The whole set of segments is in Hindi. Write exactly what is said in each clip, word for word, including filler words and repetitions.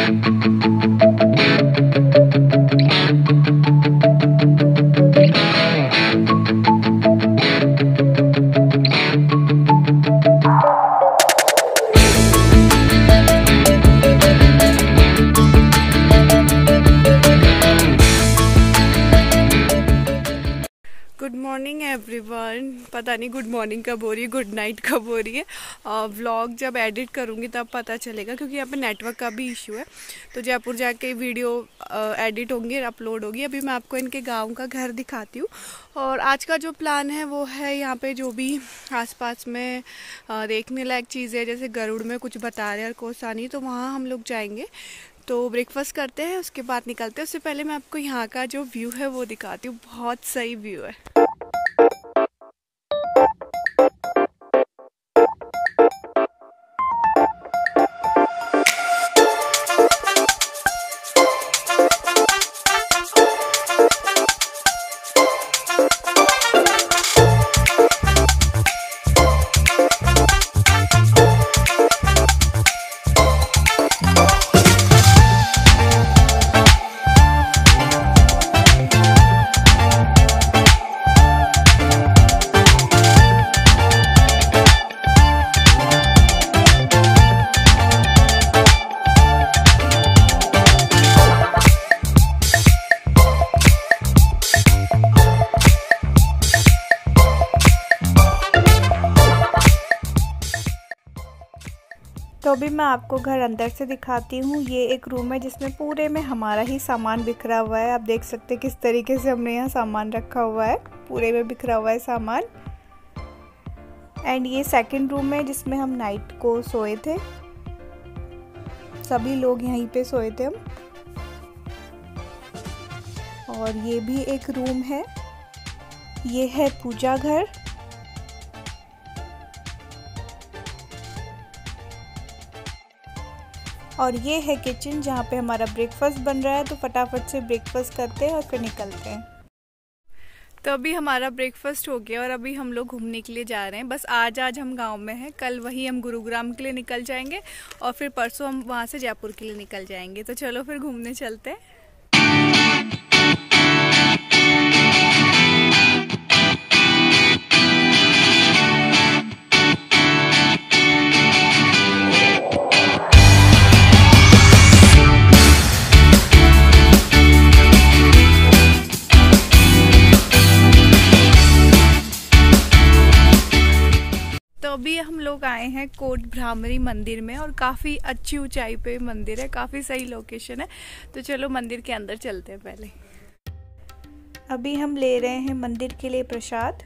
Good morning everyone. पता नहीं गुड मॉर्निंग कब हो रही है, गुड नाइट कब हो रही है। व्लॉग जब एडिट करूँगी तब पता चलेगा, क्योंकि यहाँ पे नेटवर्क का भी इशू है। तो जयपुर जाके वीडियो एडिट होंगी, अपलोड होगी। अभी मैं आपको इनके गांव का घर दिखाती हूँ। और आज का जो प्लान है वो है यहाँ पे जो भी आसपास में देखने लायक चीज़ें, जैसे गरुड़ में कुछ बता रहे हैं और कोसानी, तो वहाँ हम लोग जाएंगे। तो ब्रेकफास्ट करते हैं, उसके बाद निकलते हैं। उससे पहले मैं आपको यहाँ का जो व्यू है वो दिखाती हूँ। बहुत सही व्यू है। तो अभी मैं आपको घर अंदर से दिखाती हूँ। ये एक रूम है जिसमें पूरे में हमारा ही सामान बिखरा हुआ है। आप देख सकते हैं किस तरीके से हमने यहाँ सामान रखा हुआ है, पूरे में बिखरा हुआ है सामान। एंड ये सेकंड रूम है जिसमें हम नाइट को सोए थे, सभी लोग यहीं पे सोए थे हम। और ये भी एक रूम है, ये है पूजा घर। और ये है किचन जहाँ पे हमारा ब्रेकफास्ट बन रहा है। तो फटाफट से ब्रेकफास्ट करते हैं और फिर निकलते हैं। तो अभी हमारा ब्रेकफास्ट हो गया और अभी हम लोग घूमने के लिए जा रहे हैं। बस आज आज हम गांव में हैं, कल वही हम गुरुग्राम के लिए निकल जाएंगे और फिर परसों हम वहाँ से जयपुर के लिए निकल जाएंगे। तो चलो फिर घूमने चलते हैं। तो अभी हम लोग आए हैं कोट भ्रामरी मंदिर में, और काफ़ी अच्छी ऊंचाई पे मंदिर है, काफ़ी सही लोकेशन है। तो चलो मंदिर के अंदर चलते हैं। पहले अभी हम ले रहे हैं मंदिर के लिए प्रसाद।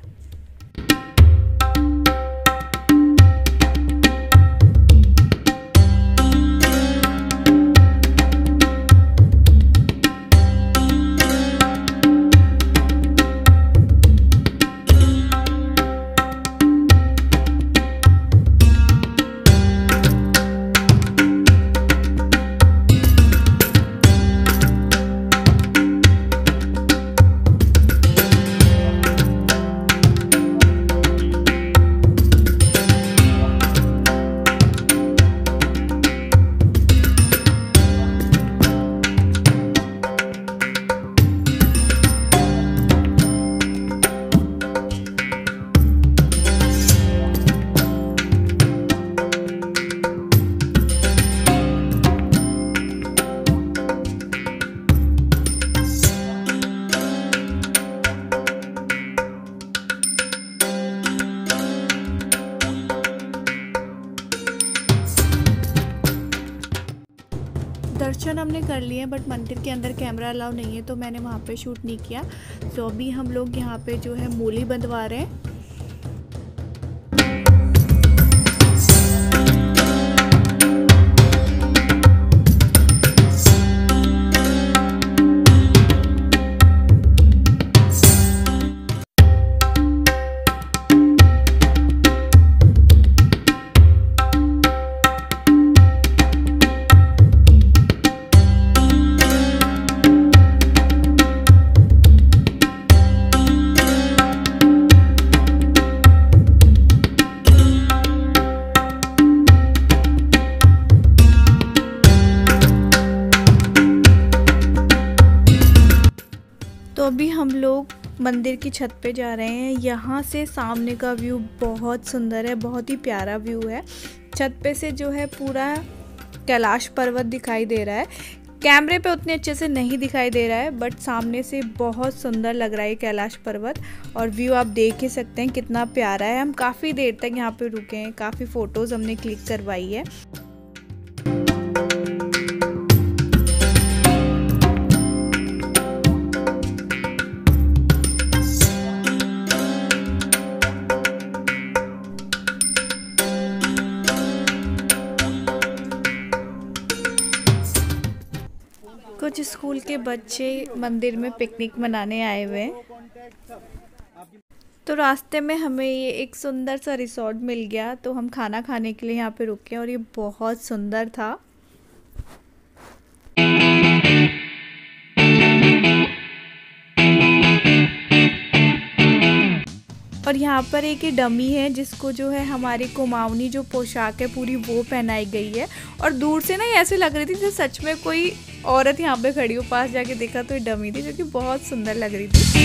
दर्शन हमने कर लिए, बट मंदिर के अंदर कैमरा अलाउ नहीं है तो मैंने वहाँ पे शूट नहीं किया। तो अभी हम लोग यहाँ पे जो है मूली बंधवा रहे हैं। अभी हम लोग मंदिर की छत पे जा रहे हैं। यहाँ से सामने का व्यू बहुत सुंदर है, बहुत ही प्यारा व्यू है। छत पे से जो है पूरा कैलाश पर्वत दिखाई दे रहा है। कैमरे पे उतने अच्छे से नहीं दिखाई दे रहा है, बट सामने से बहुत सुंदर लग रहा है कैलाश पर्वत। और व्यू आप देख ही सकते हैं कितना प्यारा है। हम काफ़ी देर तक यहाँ पे रुके हैं, काफ़ी फ़ोटोज़ हमने क्लिक करवाई है। कुछ स्कूल के बच्चे मंदिर में पिकनिक मनाने आए हुए हैं। तो रास्ते में हमें ये एक सुंदर सा रिसोर्ट मिल गया, तो हम खाना खाने के लिए यहाँ पे रुके और ये बहुत सुंदर था। और यहाँ पर एक डमी है जिसको जो है हमारी कुमाऊनी जो पोशाक है पूरी वो पहनाई गई है। और दूर से ना ऐसे लग रही थी जैसे सच में कोई औरत यहाँ पे खड़ी हो। पास जाके देखा तो ये डमी थी, जो कि बहुत सुंदर लग रही थी।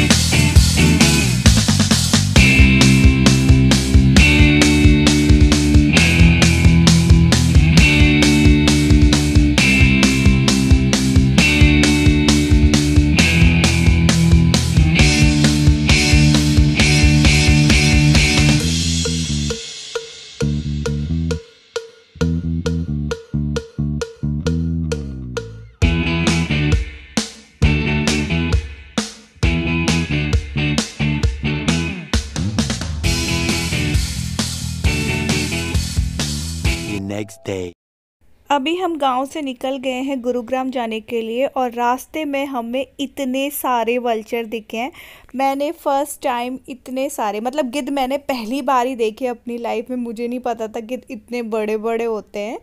Next day. अभी हम गांव से निकल गए हैं गुरुग्राम जाने के लिए और रास्ते में हमें इतने सारे वल्चर दिखे हैं। मैंने फर्स्ट टाइम इतने सारे, मतलब गिद्ध मैंने पहली बार ही देखे अपनी लाइफ में। मुझे नहीं पता था गिद्ध इतने बड़े बड़े होते हैं।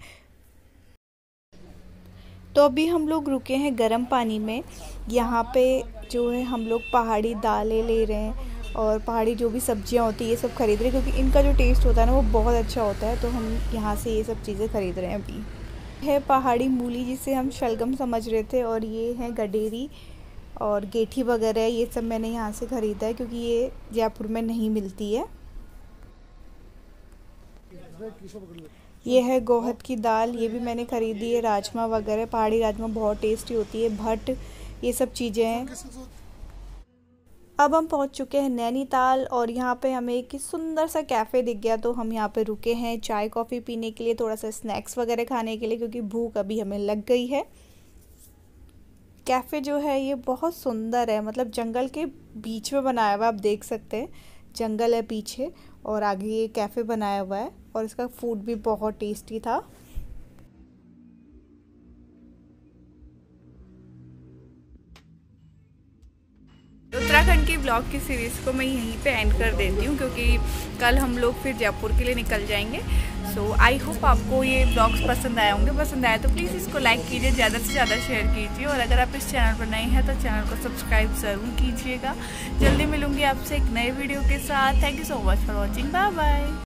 तो अभी हम लोग रुके हैं गर्म पानी में। यहाँ पे जो है हम लोग पहाड़ी दालें ले रहे हैं और पहाड़ी जो भी सब्जियां होती है ये सब खरीद रहे हैं, क्योंकि इनका जो टेस्ट होता है ना वो बहुत अच्छा होता है। तो हम यहाँ से ये सब चीज़ें खरीद रहे हैं। अभी है पहाड़ी मूली जिसे हम शलगम समझ रहे थे, और ये है गडेरी और गेठी वगैरह। ये सब मैंने यहाँ से ख़रीदा है क्योंकि ये जयपुर में नहीं मिलती है। ये है गोहत की दाल, ये भी मैंने ख़रीदी है। राजमा वगैरह, पहाड़ी राजमा बहुत टेस्टी होती है। भट्ट, ये सब चीज़ें हैं। अब हम पहुंच चुके हैं नैनीताल और यहाँ पे हमें एक सुंदर सा कैफ़े दिख गया, तो हम यहाँ पे रुके हैं चाय कॉफ़ी पीने के लिए, थोड़ा सा स्नैक्स वगैरह खाने के लिए, क्योंकि भूख अभी हमें लग गई है। कैफ़े जो है ये बहुत सुंदर है, मतलब जंगल के बीच में बनाया हुआ है। आप देख सकते हैं जंगल है पीछे और आगे ये कैफ़े बनाया हुआ है, और इसका फूड भी बहुत टेस्टी था। उत्तराखंड की ब्लॉग की सीरीज़ को मैं यहीं पे एंड कर देती हूँ, क्योंकि कल हम लोग फिर जयपुर के लिए निकल जाएंगे। सो आई होप आपको ये ब्लॉग्स पसंद आए होंगे। पसंद आए तो प्लीज़ इसको लाइक कीजिए, ज़्यादा से ज़्यादा शेयर कीजिए, और अगर आप इस चैनल पर नए हैं तो चैनल को सब्सक्राइब ज़रूर कीजिएगा। जल्दी मिलूँगी आपसे एक नए वीडियो के साथ। Thank you so much for watching. Bye bye.